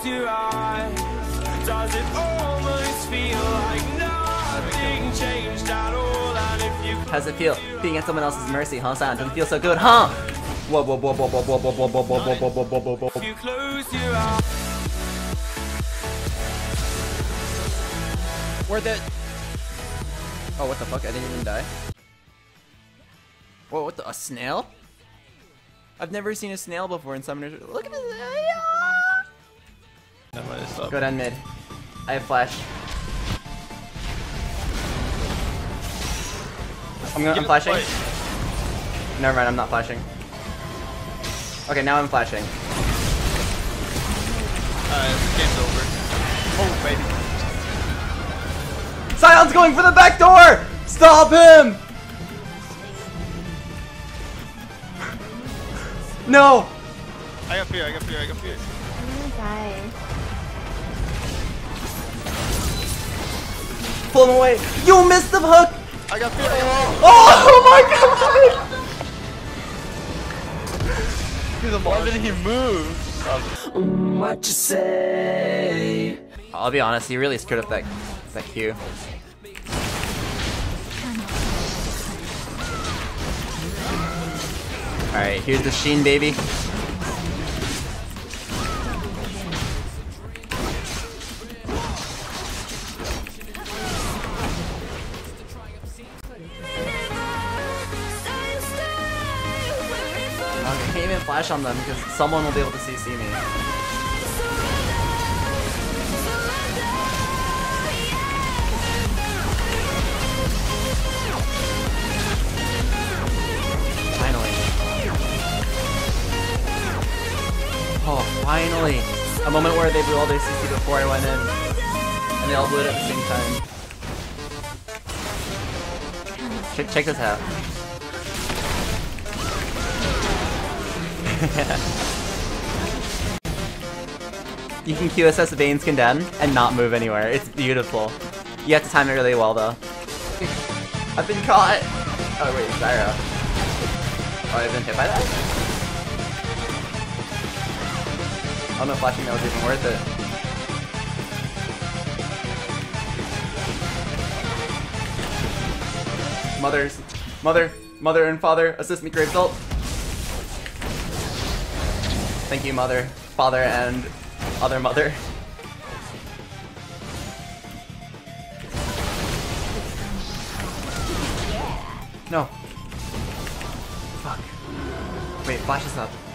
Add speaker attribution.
Speaker 1: your eyes, does it almost feel like nothing changed at all? And if you
Speaker 2: How's it feel being at someone else's mercy, huh? Sound doesn't feel so good, huh? Whoa, whoa, whoa, whoa, whoa, whoa, whoa, whoa, whoa, whoa, whoa, whoa, whoa, whoa, whoa.
Speaker 1: you close your eyes.
Speaker 2: Where the? Oh, what the fuck? I didn't even die. Whoa, what the? A snail? I've never seen a snail before in Summoners. Look at this. Go down mid. I have flash. I'm flashing. Never mind, I'm not flashing. Okay, now I'm flashing.
Speaker 3: This game's over. Oh, baby.
Speaker 2: Sion's going for the back door! Stop him! No!
Speaker 3: I got fear, I got fear, I got fear.
Speaker 4: I'm gonna die.
Speaker 2: Pull him away. You missed the hook!
Speaker 3: I got fear.
Speaker 2: Oh my god!
Speaker 3: Why didn't he move?
Speaker 1: What you say?
Speaker 2: I'll be honest, he really screwed up that Q. Alright, here's the Sheen, baby. I can't even flash on them because someone will be able to CC me. Finally. Oh, finally! A moment where they blew all their CC before I went in. And they all blew it at the same time. Check this out. You can QSS Vayne's Condemn and not move anywhere. It's beautiful. You have to time it really well though. I've been caught! Oh wait, Zyra. Oh, I've been hit by that? I don't know if flashing that was even worth it. Mother and father, assist me, Grave Salt. Thank you, mother, father, and other mother. No. Fuck. Wait, flash is up.